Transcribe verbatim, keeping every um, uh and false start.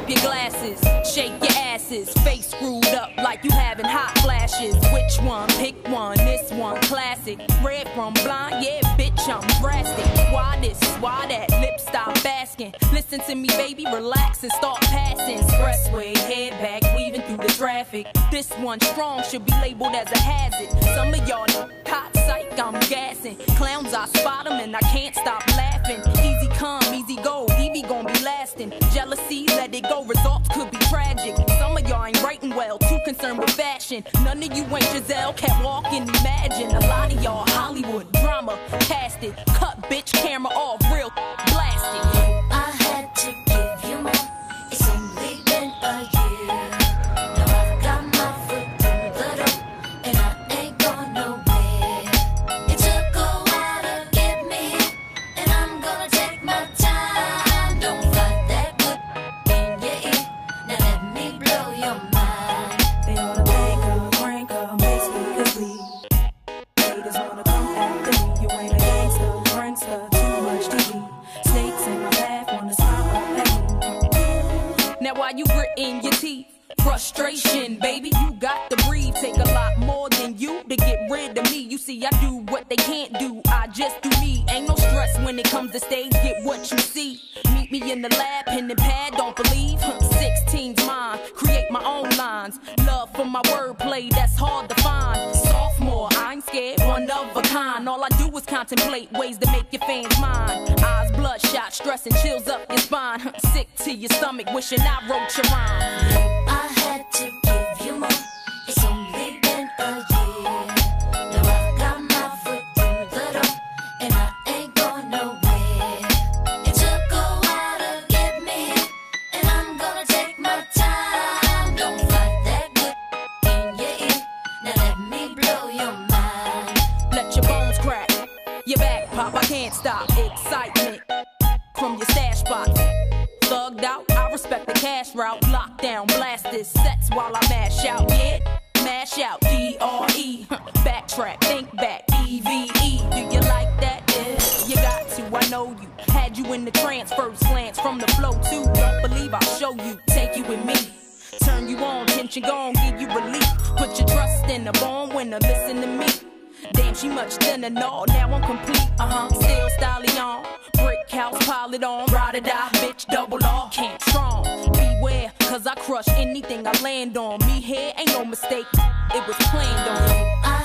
your glasses, shake your asses, face screwed up like you having hot flashes. Which one? Pick one. This one classic. Red from blind, yeah, bitch, I'm drastic. Why this? Why that? Lip stop asking. Listen to me, baby, relax and start passing. Expressway, head back, weaving through the traffic. This one strong should be labeled as a hazard. Some of y'all know hot psych, I'm gassing. Clowns, I spot them and I can't stop laughing. Easy come, easy go, Evie gon' be lasting. Jealousy, let it go, results could be tragic. Some of y'all ain't writing well, too concerned with fashion. None of you ain't Giselle, can't walk and imagine. A lot of y'all Hollywood drama, cast it. Cut bitch, camera off, real blasted. I had to give you more, it's only been a year. Now I've got my foot through the door, and I ain't going nowhere. It took a while to get me, and I'm gonna take my time. Don't fight that good in your ear, now let me blow your mind. They wanna bank up, crank up, make speakers bleed. Haters wanna come after me, you ain't a gangster, prankster, too much T V. Snakes in my path, wanna smile up at me. Now why you gritting your teeth? Frustration, baby, you got to breathe. Take a lot more than you to get rid of me. You see, I do what they can't do, I just do me. Ain't no stress when it comes to stage, get what you see. Meet me in the lab, pen and pad, don't believe. sixteen's mine, create my own lines. Love for my wordplay, that's hard to find. Sophomore, I ain't scared, one of a kind. All I do is contemplate ways to make your fans mine. Eyes bloodshot, stress and chills up your spine. Sick to your stomach, wishing I wrote your rhyme. I had to give you more, it's only been a year. Now I've got my foot through the door, and I ain't going nowhere. It took a while to get me here, and I'm gonna take my time. Don't fight that good in your ear, now let me blow your mind. Let your bones crack, your back pop, I can't stop. Excitement from your stash box. Thugged out, I respect the cash route. Lockdown, blast this sets while I mash out. Yeah, mash out, D R E. Backtrack, think back, E V E. Do you like that? Yeah, you got to, I know you. Had you in the trance, first glance from the flow too. Don't believe I'll show you, take you with me. Turn you on, tension gone, give you relief. Put your trust in the born winner, listen to me. Damn, she much thinner, no, now I'm complete, uh-huh. Still stallion, brick house, pile it on. Ride or die, bitch, double R, can't strong. Beware, cause I crush anything I land on. Me here, ain't no mistake, it was planned on. I